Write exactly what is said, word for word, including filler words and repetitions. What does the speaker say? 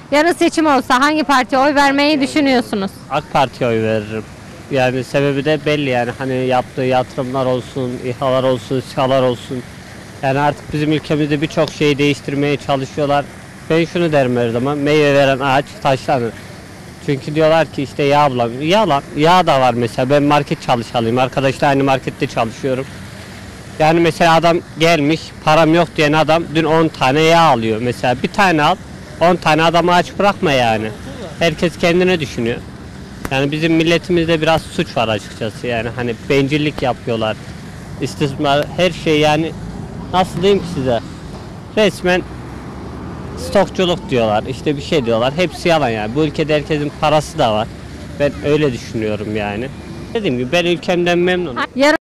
Yarın seçim olsa hangi partiye oy vermeyi düşünüyorsunuz? AK Parti'ye oy veririm. Yani sebebi de belli yani hani yaptığı yatırımlar olsun, İHA'lar olsun, SİHA'lar olsun. Yani artık bizim ülkemizde birçok şeyi değiştirmeye çalışıyorlar. Ben şunu derim her zaman, meyve veren ağaç taşlanır. Çünkü diyorlar ki işte yağ bulamıyor. Yağ, lan, yağ da var mesela, ben market çalışanıyım, arkadaşlar aynı markette çalışıyorum. Yani mesela adam gelmiş, param yok diyen adam dün on tane yağ alıyor. Mesela bir tane al, on tane adamı aç bırakma yani. Herkes kendine düşünüyor. Yani bizim milletimizde biraz suç var açıkçası, yani hani bencillik yapıyorlar. İstismar, her şey yani, nasıl diyeyim ki size, resmen stokçuluk diyorlar, işte bir şey diyorlar, hepsi yalan yani. Bu ülkede herkesin parası da var, ben öyle düşünüyorum yani. Dediğim gibi ben ülkemden memnunum. Yarın